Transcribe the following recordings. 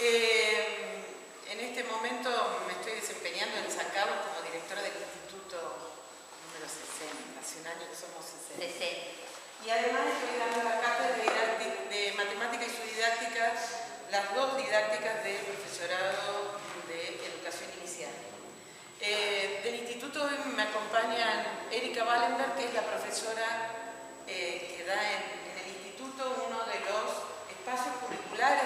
En este momento me estoy desempeñando en San Carlos como directora del Instituto número 60. Hace un año que somos 60. Y además estoy dando la cátedra de matemática y su didáctica, las dos didácticas del profesorado de educación inicial. Del instituto hoy me acompaña Erika Wallenberg, que es la profesora que da en el instituto uno de los espacios curriculares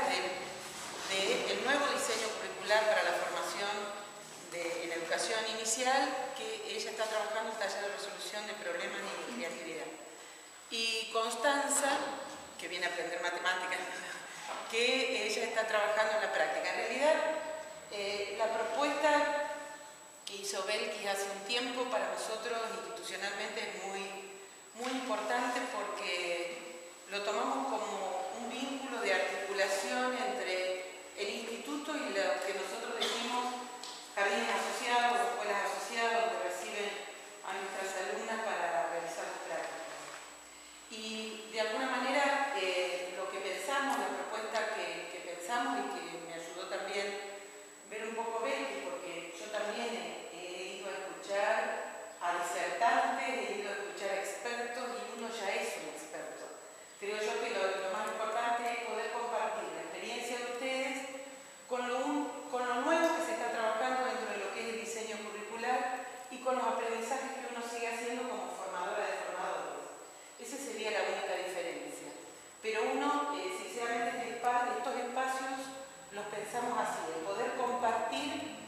del nuevo diseño curricular para la formación en educación inicial, que ella está trabajando en el taller de resolución de problemas y creatividad. Y Constanza, que viene a aprender matemáticas, que ella está trabajando en la práctica. En realidad, la propuesta que hizo Belkis hace un tiempo para nosotros institucionalmente es muy importante, porque lo tomamos como un vínculo de articulación entre el instituto y lo que nosotros decimos jardines asociados, escuelas asociadas, donde reciben a nuestras alumnas para realizar sus prácticas. Y de alguna manera lo que pensamos, la propuesta que pensamos y que me ayudó también ver un poco Belkis, porque yo también he ido a escuchar a disertantes, he ido a escuchar a expertos y uno ya es un experto. Creo yo que lo más importante es poder compartir la experiencia de ustedes con lo nuevo que se está trabajando dentro de lo que es el diseño curricular y con los aprendizajes que uno sigue haciendo como formadora de formadores. Esa sería la única diferencia. Pero uno, sinceramente, estos espacios los pensamos así, de poder compartir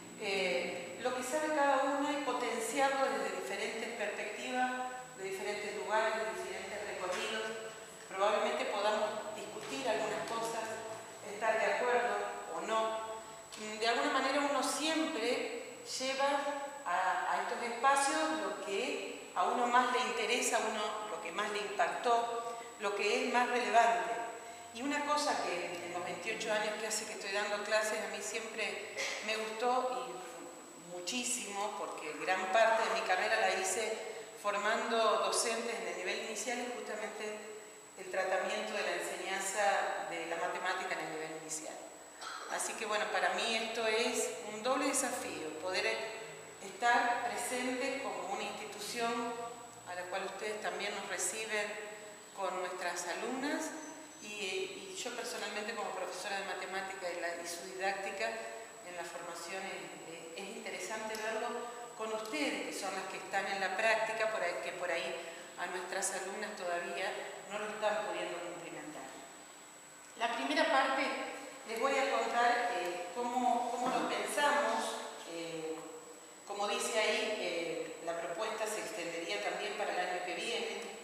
lo que sabe cada uno y potenciarlo desde diferentes perspectivas, de diferentes lugares, de diferentes recorridos. Probablemente podamos discutir algunas cosas, estar de acuerdo o no. De alguna manera uno siempre lleva a estos espacios lo que a uno más le interesa, lo que más le impactó, lo que es más relevante. Y una cosa que en los 28 años que hace que estoy dando clases a mí siempre me gustó y muchísimo, porque gran parte de mi carrera la hice formando docentes en el nivel inicial, es justamente el tratamiento de la enseñanza de la matemática en el nivel inicial. Así que bueno, para mí esto es un doble desafío, poder estar presente como una institución a la cual ustedes también nos reciben con nuestras alumnas y yo personalmente como profesora de matemática y su didáctica en la formación es interesante verlo con ustedes, que son las que están en la práctica, que por ahí a nuestras alumnas todavía no lo están pudiendo cumplimentar. La primera parte les voy a contar cómo lo pensamos. Como dice ahí, la propuesta se extendería también para el año que viene.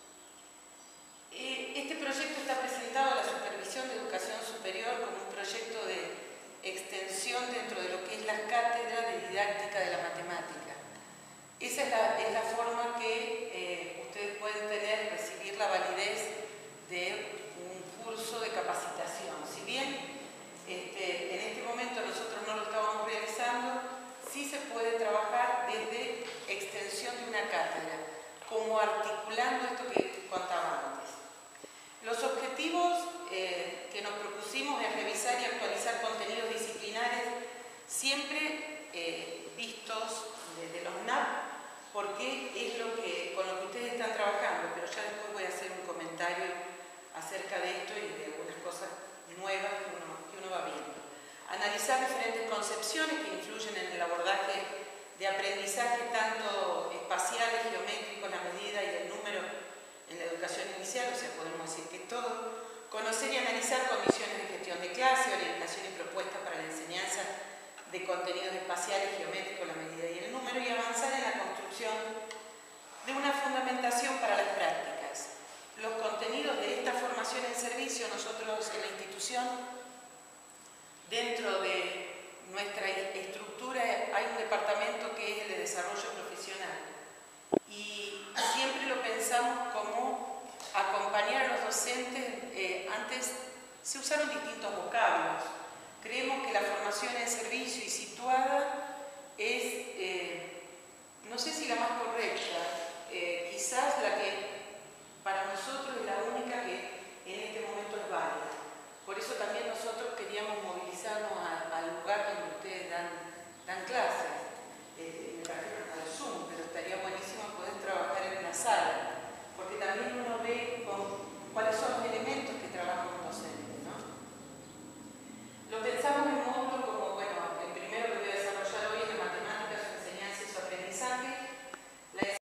Este proyecto está presentado a la Supervisión de Educación Superior como un proyecto de extensión dentro de lo que es la cátedra de didáctica de la matemática. Esa es la forma que ustedes pueden recibir la validez de un curso de capacitación. Si bien en este momento nosotros no lo estábamos realizando, sí se puede trabajar desde extensión de una cátedra, como articulando esto que contaba antes. Los objetivos que nos propusimos es revisar y actualizar contenidos disciplinares siempre vistos desde los NAP, porque es con lo que ustedes están trabajando, pero ya después voy a hacer un comentario acerca de esto y de algunas cosas nuevas que uno va viendo. Analizar diferentes concepciones que influyen en el abordaje de aprendizaje tanto espaciales, geométricos, la medida y el número en la educación inicial, o sea, podemos decir que todo. Conocer y analizar condiciones de gestión de clase, orientación y propuestas para la enseñanza de contenidos espaciales, geométricos, la medida y el número, y avanzar en la construcción de una fundamentación para las prácticas. Los contenidos de esta formación en servicio, nosotros en la institución, dentro de nuestra estructura hay un departamento que es el de desarrollo profesional y siempre lo pensamos como acompañar a los docentes. Antes se usaron distintos vocablos. Creemos que la formación en servicio y situada es, no sé si la más correcta, quizás la que para nosotros es la única que en este momento es válida. Por eso también nosotros